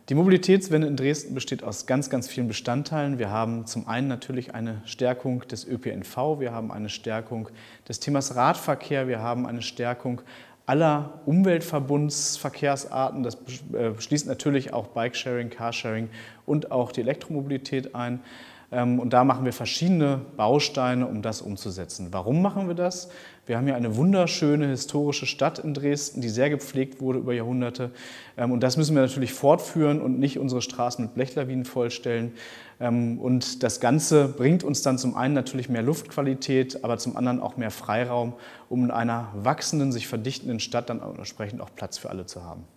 Die Mobilitätswende in Dresden besteht aus ganz, ganz vielen Bestandteilen. Wir haben zum einen natürlich eine Stärkung des ÖPNV, wir haben eine Stärkung des Themas Radverkehr, wir haben eine Stärkung aller Umweltverbundsverkehrsarten. Das schließt natürlich auch Bikesharing, Carsharing und auch die Elektromobilität ein. Und da machen wir verschiedene Bausteine, um das umzusetzen. Warum machen wir das? Wir haben hier eine wunderschöne historische Stadt in Dresden, die sehr gepflegt wurde über Jahrhunderte. Und das müssen wir natürlich fortführen und nicht unsere Straßen mit Blechlawinen vollstellen. Und das Ganze bringt uns dann zum einen natürlich mehr Luftqualität, aber zum anderen auch mehr Freiraum, um in einer wachsenden, sich verdichtenden Stadt dann entsprechend auch Platz für alle zu haben.